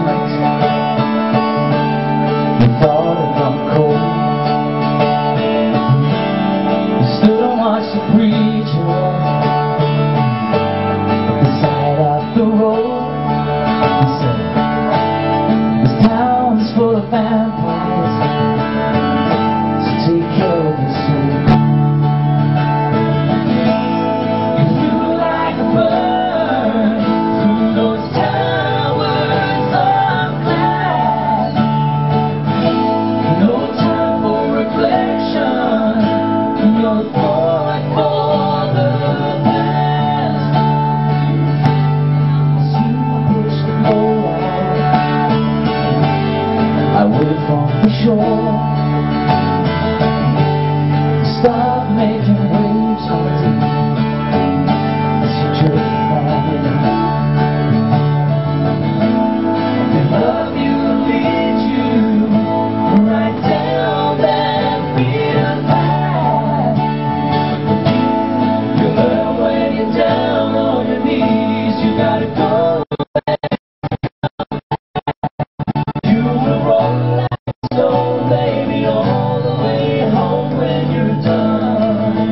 night. You thought it gone cold. You stood and watched the preacher at the side of the road. He said, this town's full of vampires, so take care of your soul. You flew like a bird through those towers of glass. No time for reflection, no thought for the past. As you pushed the boat out, I waited from the shore. Stop making waves on the deep as you drift by me. The love you leads you right down that beaten path. You learn when you're down on your knees, you gotta go back. You will roll like a stone, baby, all the way home when you're done.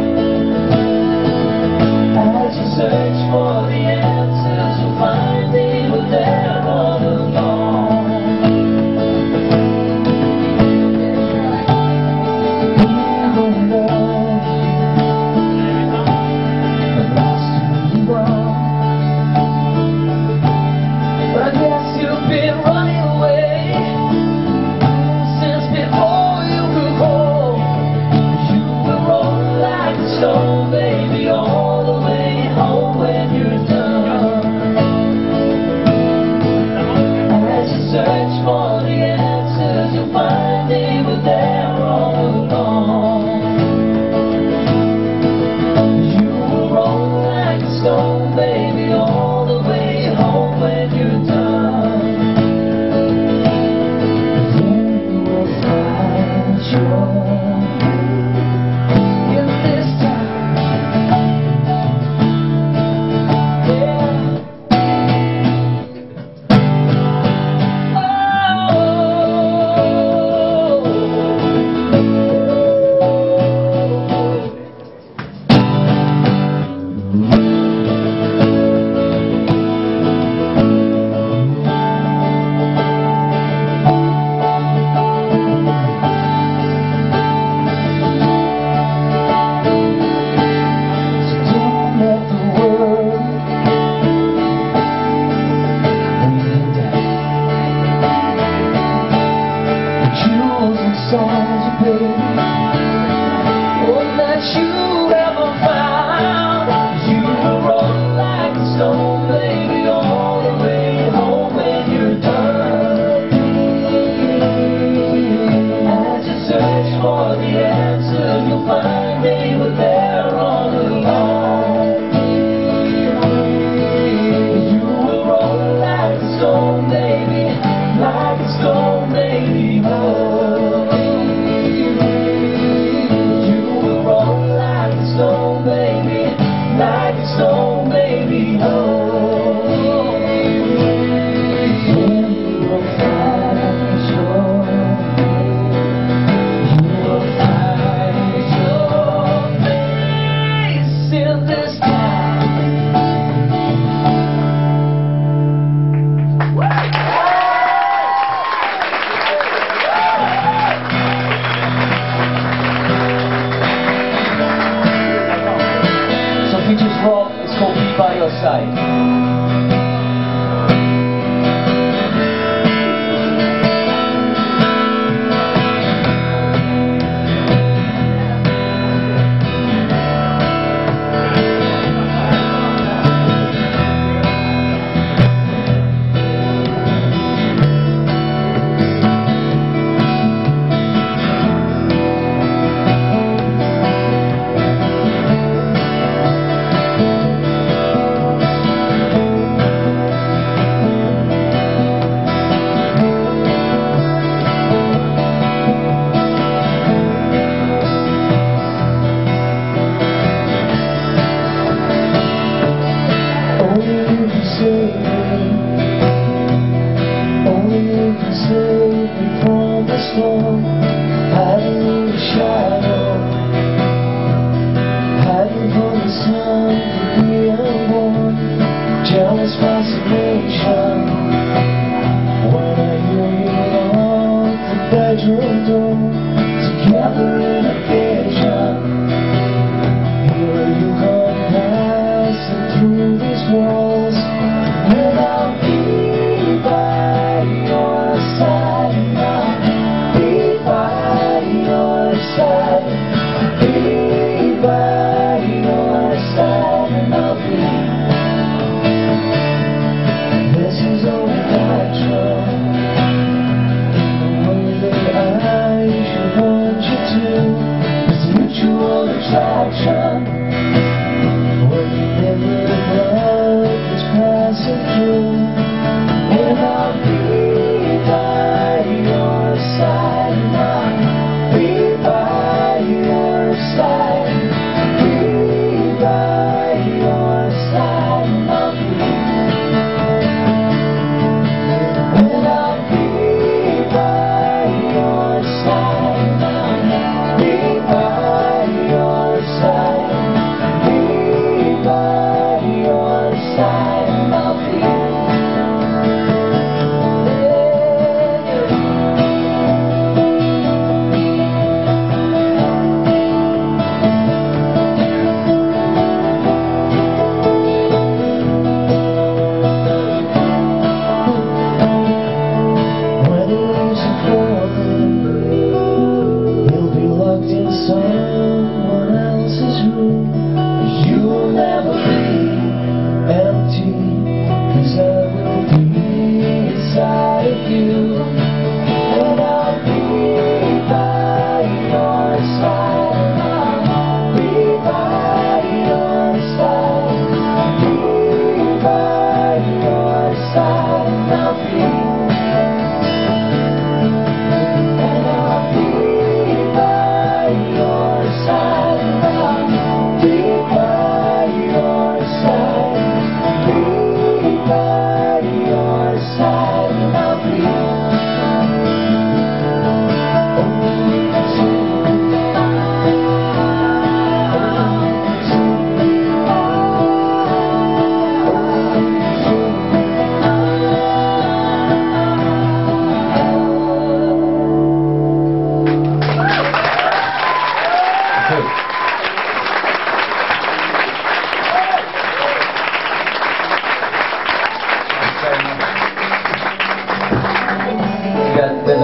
As you search for the answers, you'll find they were there all along. People love you, but lost who you are. But I guess you've been running away since before you grew old. You will roll like a stone, baby, all the way home when you're done. As you search for the answers, you'll find they were there all along. You will roll like a stone, baby, all the way home when you're done.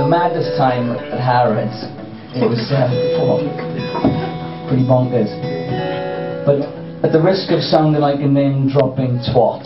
maddest time at Harrods. It was pretty bonkers. But at the risk of sounding like a name-dropping twat,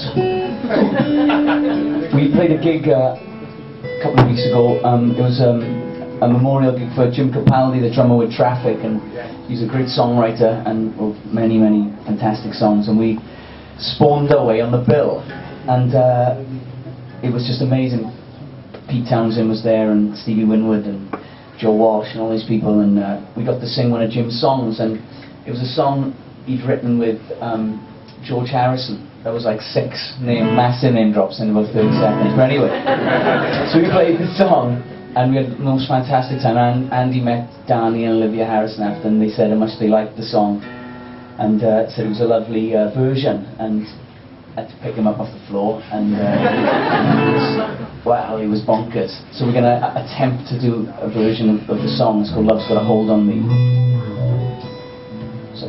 we played a gig a couple of weeks ago. It was a memorial gig for Jim Capaldi, the drummer with Traffic, and he's a great songwriter and wrote many, many fantastic songs. And we spawned our way on the bill, and it was just amazing. Pete Townsend was there, and Stevie Winwood, and Joe Walsh, and all these people, and we got to sing one of Jim's songs, and it was a song he'd written with George Harrison. That was like 6 massive name drops in about 30 seconds. But anyway, so we played the song, and we had the most fantastic time. And Andy met Danny and Olivia Harrison after, and they said how much they liked the song, and said it was a lovely version, and I had to pick him up off the floor, and wow, he was bonkers. So we're going to attempt to do a version of the song. It's called Love's Got a Hold on Me. So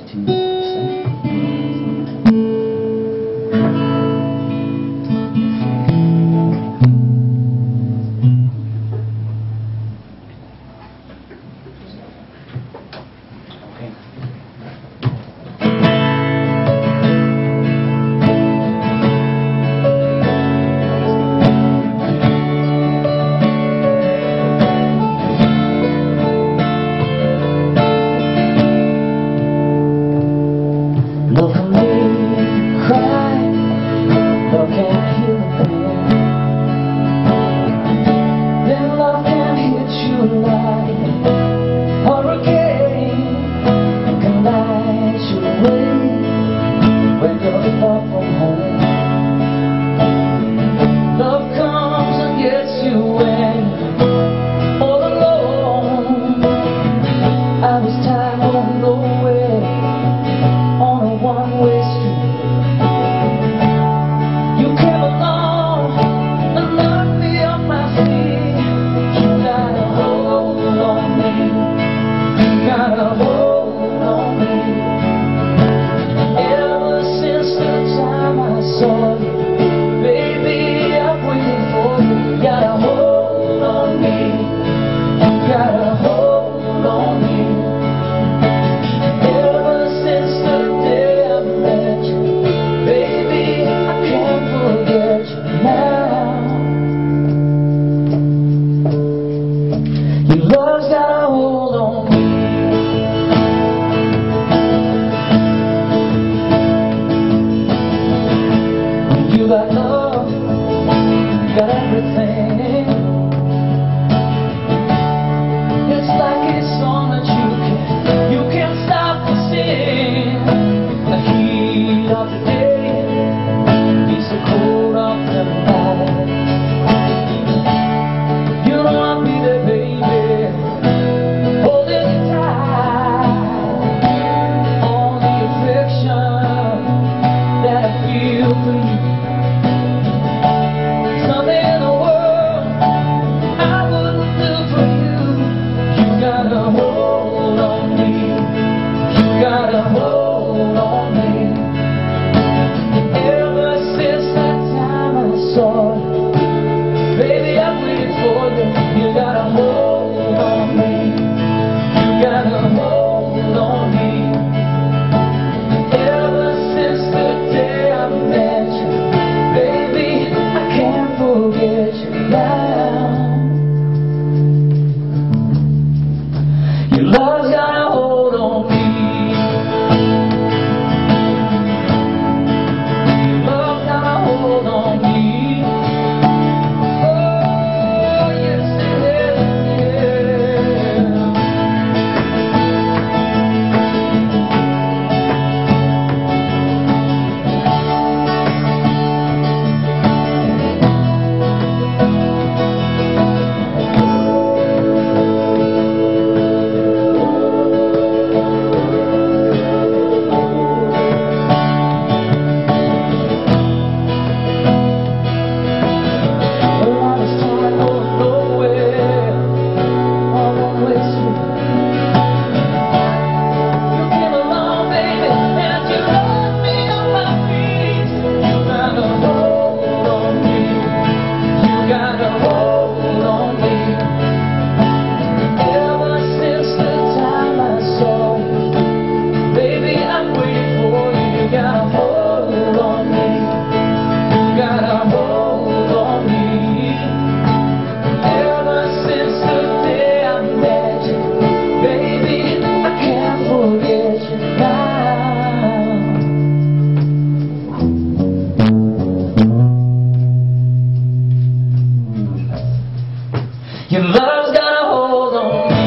love can make you cry, love can heal the pain, then love can hit you like a hurricane, and can light you away when you're far from home. Love comes and gets you when you're all alone. I was tired of nowhere on a one-way street. You came along and knocked me off my feet. You got a hold on me. You got a hold on me. Ever since the time I saw you, baby, I've waited for you. You got a hold on me. You got a hold on me. Love's got a hold on me. When you got love, you got everything. It's like a song that you can't stop to sing. The heat of the day beats the cold of the night. You know I'll be there, baby. Baby, I've waited for you. You got a hold on me. You got a hold on me. Ever since the day I met you, baby, I can't forget you now. Your love's got a hold on me. Your love's got a hold on me. Your love's got a hold on me.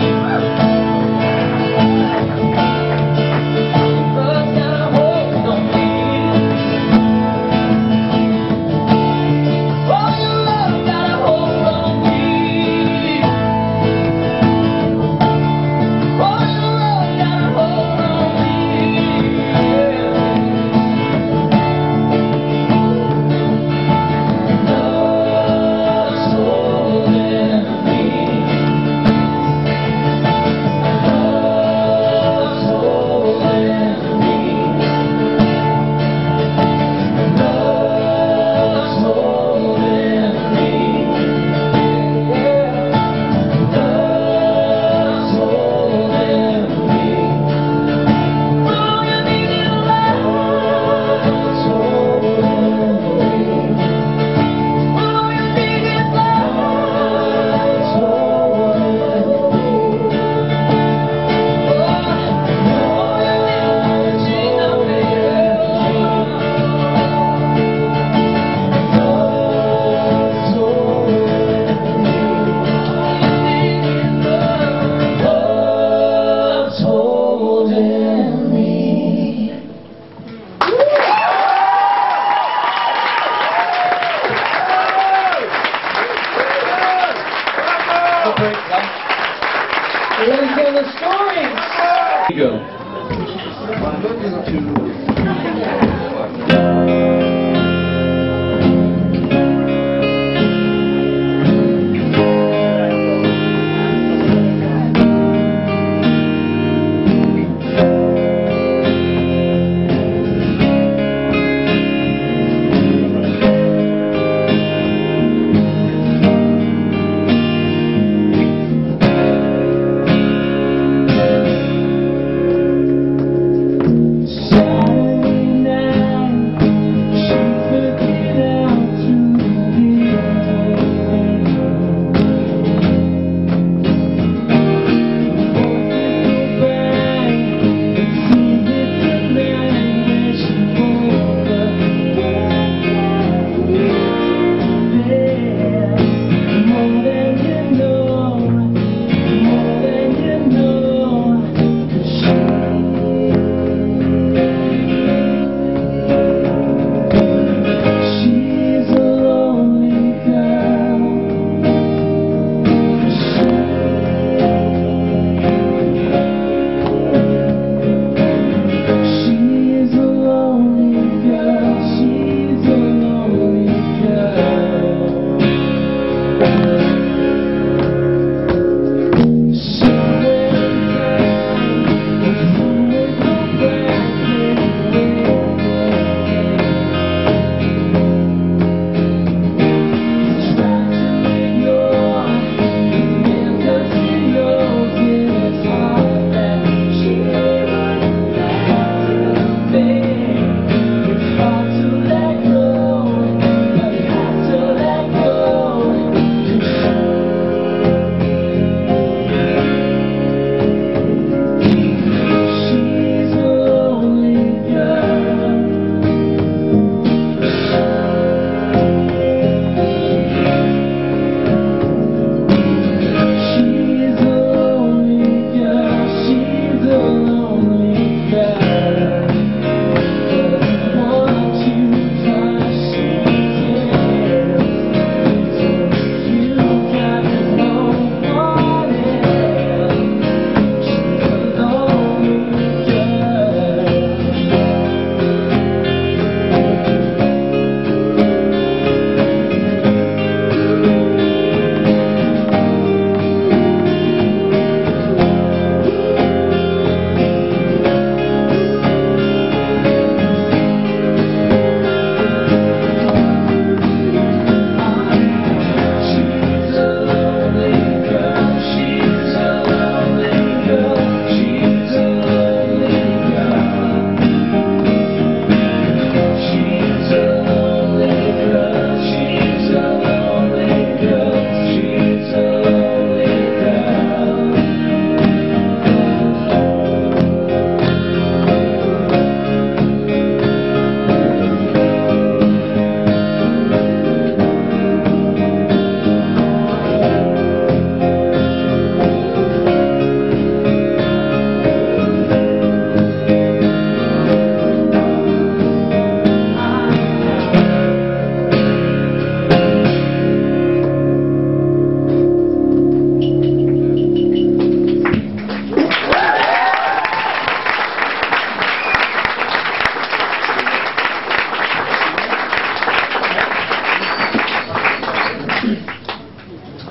We're going to hear the stories. Regal.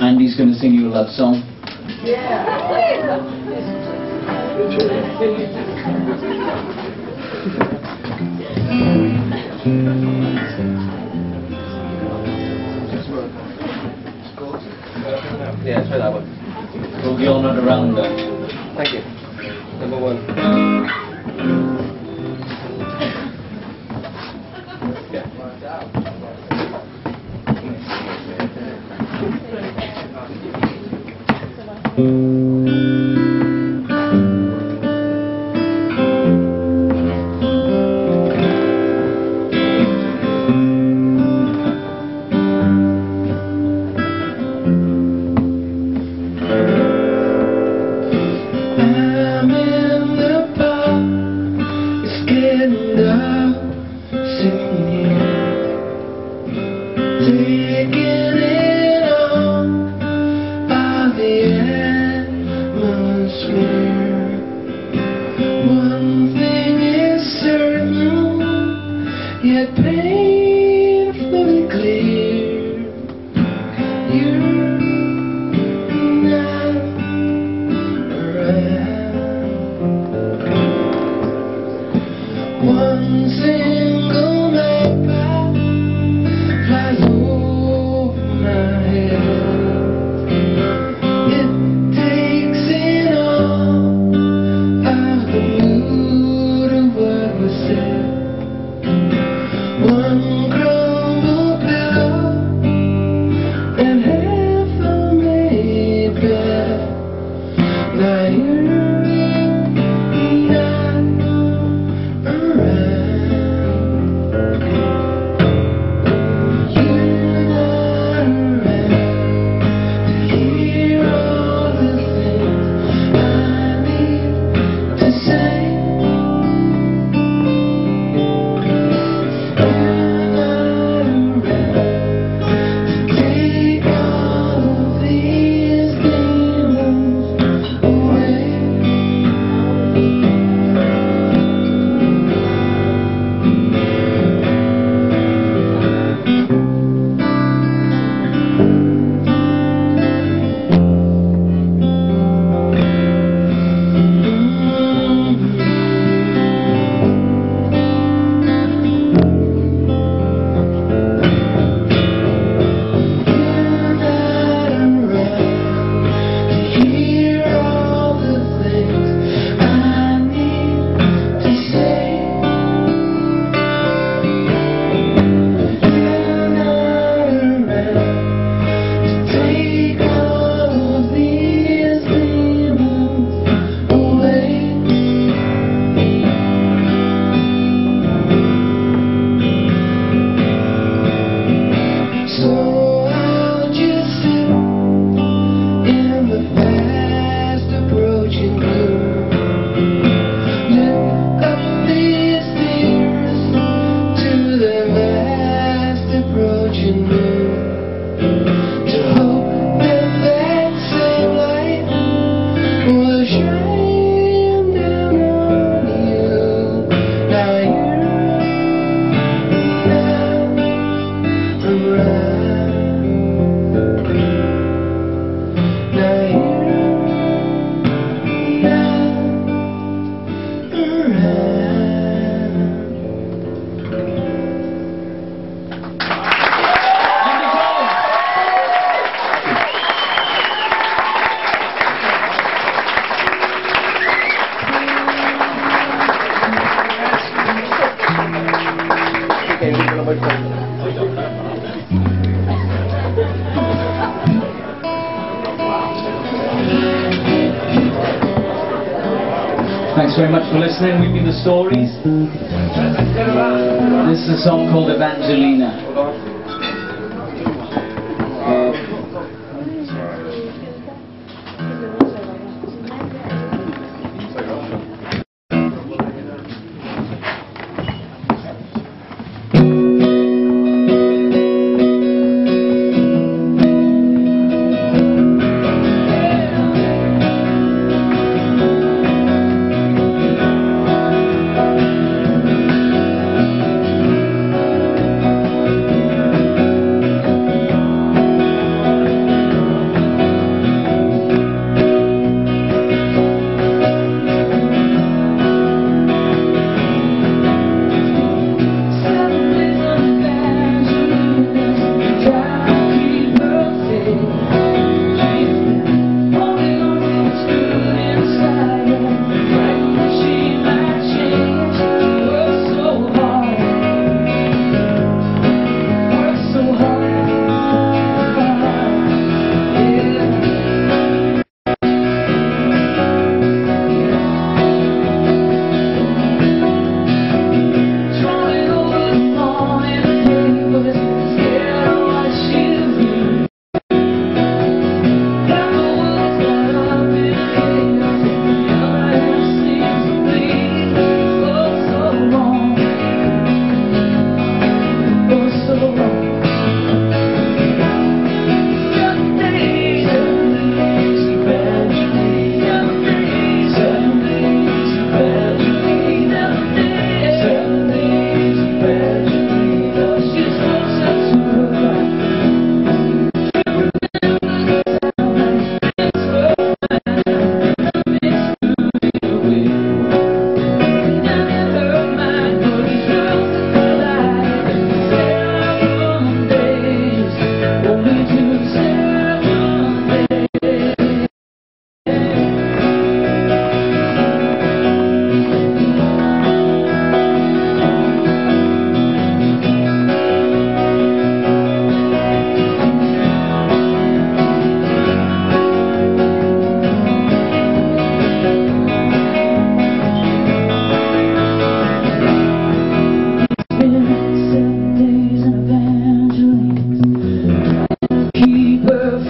Andy's going to sing you a love song. Yeah, try that one. We'll be on and around there. Thank you. Number one. Yeah. Yet painfully clear, you're not around. One single magpie flies over my head. It takes in all of the mood of what was said. One crumbled pillow and half a made bed. Now you're not around. You're not around to hear all the things I need to say. Thanks very much for listening. We've been The Stories. This is a song called Evangelina.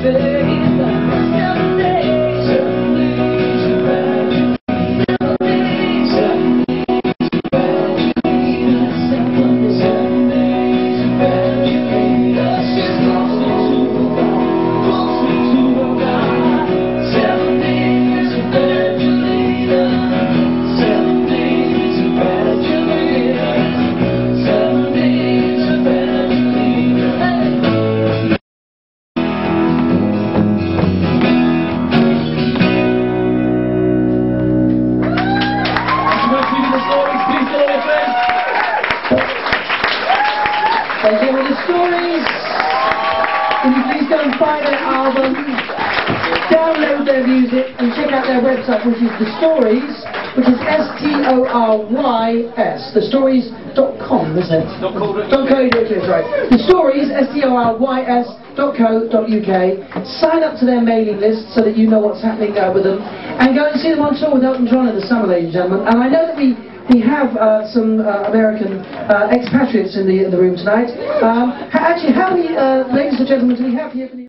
Thank you for the stories. Can you please go and buy their album, download their music, and check out their website, which is The Stories, which is STORYS, thestories.com, isn't it? .co.uk, right. The Stories, STORYS.co.uk. Sign up to their mailing list so that you know what's happening with them, and go and see them on tour with Elton John in the summer, ladies and gentlemen. And I know that we have some American expatriates in the room tonight. Actually, how many ladies and gentlemen do we have here?